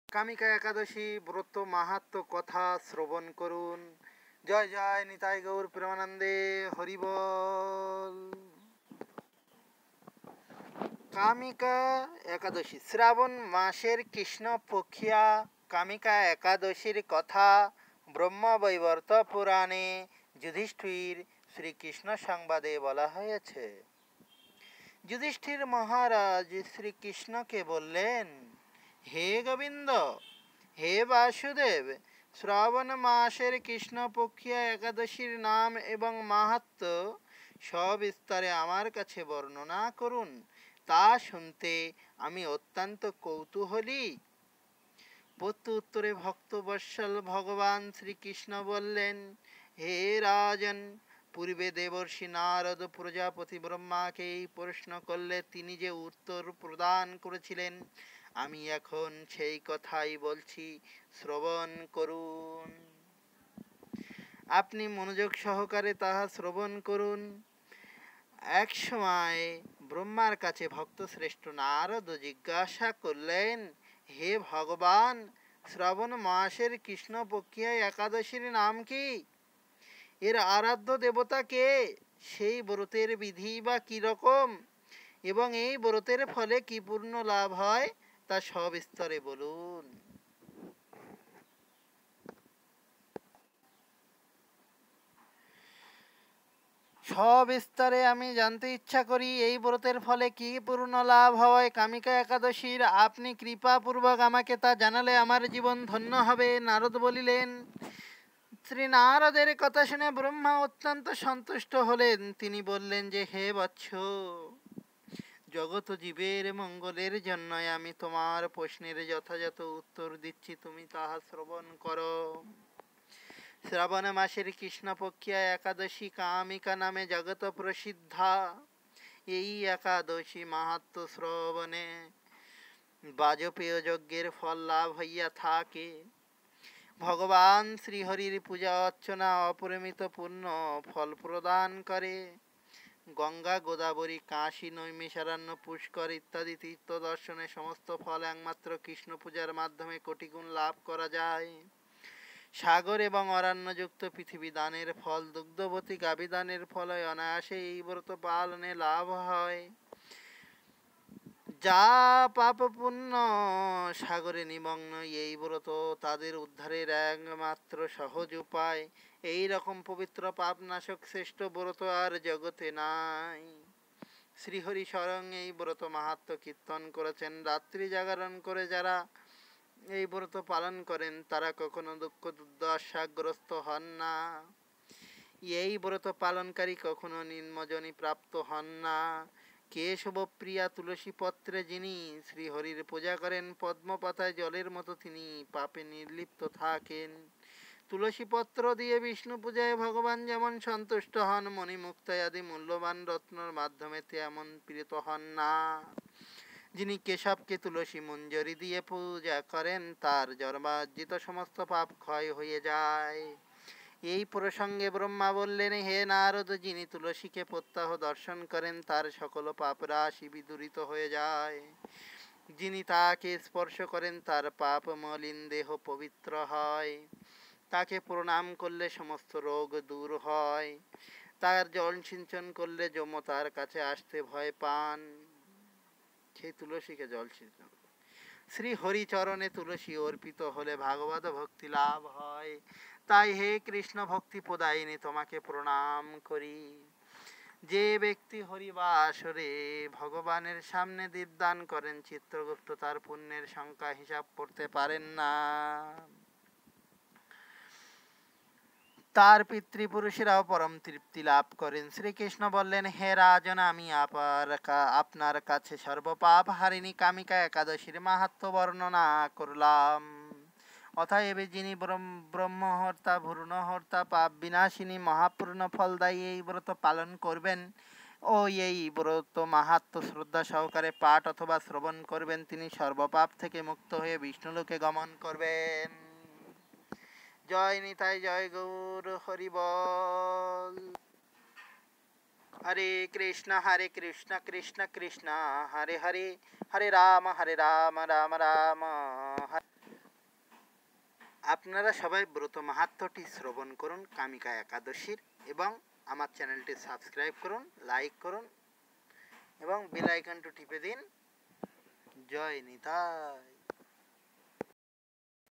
কামিকা একাদশী ব্রত মাহাত্ম্য কথা শ্রবণ করুন। জয় জয় নিতাই গৌর প্রেমানন্দে হরিবল। কামিকা একাদশী শ্রাবণ মাসের কৃষ্ণ পক্ষিয়া কামিকা একাদশীর কথা ব্রহ্মবৈবর্ত পুরাণে যুধিষ্ঠির শ্রীকৃষ্ণ সংবাদে বলা হয়েছে। যুধিষ্ঠির মহারাজ শ্রীকৃষ্ণকে বললেন, হে গোবিন্দ, হে বাসুদেব, শ্রাবণ মাসের কৃষ্ণপক্ষিয়া একাদশীর নাম এবং মাহাত্ম্য সবিস্তারে আমার কাছে বর্ণনা করুন। তা শুনতে আমি অত্যন্ত কৌতূহলী। প্রত্যুত্তরে ভক্তবৎসল ভগবান শ্রীকৃষ্ণ বললেন, হে রাজন, পূর্বে দেবর্ষি নারদ প্রজাপতি ব্রহ্মাকে এই প্রশ্ন করলে তিনি যে উত্তর প্রদান করেছিলেন, আমি এখন সেই কথাই বলছি, শ্রবণ করুন। আপনি মনোযোগ সহকারে তাহা শ্রবণ করুন। এক সময় ব্রহ্মার কাছে ভক্ত শ্রেষ্ঠ নারদ জিজ্ঞাসা করলেন, হে ভগবান, শ্রাবণ মাসের কৃষ্ণপক্ষিয়া একাদশীর নাম কি? এর আরাধ্য দেবতা কে? সেই ব্রতের বিধি বা কিরকম? এবং এই ব্রতের ফলে কি পূর্ণ লাভ হয় তা সবিস্তারে বলুন। সবিস্তারে আমি জানতে ইচ্ছা করি, এই ব্রতের ফলে কি পূর্ণ লাভ হয় কামিকা একাদশীর। আপনি কৃপাপূর্বক আমাকে তা জানালে আমার জীবন ধন্য হবে। নারদ বলিলেন। শ্রী নারদের কথা শুনে ব্রহ্মা অত্যন্ত সন্তুষ্ট হলেন। তিনি বললেন যে, হে বৎস, জগত জীবের মঙ্গলের জন্য আমি তোমার প্রশ্নের যথাযথ উত্তর দিচ্ছি, তুমি তাহা শ্রবণ করো। শ্রাবণ মাসের কৃষ্ণপক্ষিয়া একাদশী কামিকা নামে জগত প্রসিদ্ধা। এই একাদশী মাহাত্ম্য শ্রবণে বাজপেয় যজ্ঞের ফল লাভ হইয়া থাকে। ভগবান শ্রীহরির পূজা অর্চনা অপরিমিত পূর্ণ ফল প্রদান করে। গঙ্গা, গোদাবরী, কাশী, নৈমিষারণ্য, পুষ্কর ইত্যাদি তীর্থ দর্শনে সমস্ত ফল একমাত্র কৃষ্ণ পূজার মাধ্যমে কোটিগুণ লাভ করা যায়। সাগর এবং অরণ্যযুক্ত পৃথিবী দানের ফল, দুগ্ধবতী গাভী দানের ফলে অনায়াসে এই ব্রত পালনে লাভ হয়। যা পাপ পুণ্য সাগরে নিমগ্ন, এই ব্রত তাদের উদ্ধারের একমাত্র সহজ উপায়। এই রকম পবিত্র পাপনাশক শ্রেষ্ঠ ব্রত আর জগতে নাই। শ্রীহরি স্বয়ং এই ব্রত মাহাত্ম্য কীর্তন করেছেন। রাত্রি জাগরণ করে যারা এই ব্রত পালন করেন তারা কখনো দুঃখ দুর্দশাগ্রস্ত হন না। এই ব্রত পালনকারী কখনো নিম্নজনী প্রাপ্ত হন না। কেশব প্রিয়া তুলসী পত্রে যিনি শ্রীহরির পূজা করেন, পদ্মপাতায় জলের মতো তিনি পাপে নির্লিপ্ত থাকেন। তুলসী পত্র দিয়ে বিষ্ণু পূজায় ভগবান যেমন সন্তুষ্ট হন, মণিমুক্তায় আদি মূল্যবান রত্নর মাধ্যমে তেমন প্রীত হন না। যিনি কেশবকে তুলসী মঞ্জরি দিয়ে পূজা করেন, তার জন্মার্জিত সমস্ত পাপ ক্ষয় হয়ে যায়। এই প্রসঙ্গে ব্রহ্মা বললেন, হে নারদ, যিনি তুলসীকে প্রত্যহ দর্শন করেন তার সকল পাপ রাশি বিদূরিত হয়ে যায়। যিনি তাকে স্পর্শ করেন তার পাপ মলিন দেহ পবিত্র হয়। তাকে প্রণাম করলে সমস্ত রোগ দূর হয়। তার জল সিঞ্চন করলে যম তার কাছে আসতে ভয় পান। সেই তুলসীকে জল সিঞ্চন, শ্রী হরিচরণে তুলসী অর্পিত হলে ভাগবত ভক্তি লাভ হয়। তাই হে কৃষ্ণ ভক্তি প্রদায়িনী, তোমাকে প্রণাম করি। যে ব্যক্তি হরিবাসরে ভগবানের সামনে দীপদান করেন, চিত্রগুপ্ত তার পুণ্যের সংখ্যা হিসাব করতে পারেন না। তার পিতৃপুরুষেরাও পরম তৃপ্তি লাভ করেন। শ্রীকৃষ্ণ বললেন, হে রাজন, আমি আপনার কাছে সর্বপাপ হারিণী কামিকা একাদশীর মাহাত্ম্য বর্ণনা করলাম। অতএব যিনি ব্রহ্মহর্তা, ভ্রূণহর্তা, পাপ বিনাশিনী, মহাপূর্ণ ফলদায়ী এই ব্রত পালন করবেন ও এই ব্রত মাহাত্ম্য শ্রদ্ধা সহকারে পাঠ অথবা শ্রবণ করবেন, তিনি সর্বপাপ থেকে মুক্ত হয়ে বিষ্ণুলোকে গমন করবেন। জয় নিতাই, জয় গৌর হরিবল। হরে কৃষ্ণ কৃষ্ণ কৃষ্ণ হরে হরে, হরে রাম রাম রাম হরে। আপনারা সবাই ব্রত মাহাত্ম্যটি শ্রবণ করুন কামিকা একাদশীর এবং আমার চ্যানেলটি সাবস্ক্রাইব করুন, লাইক করুন এবং বেল আইকনটি টিপে দিন। জয় নিতাই।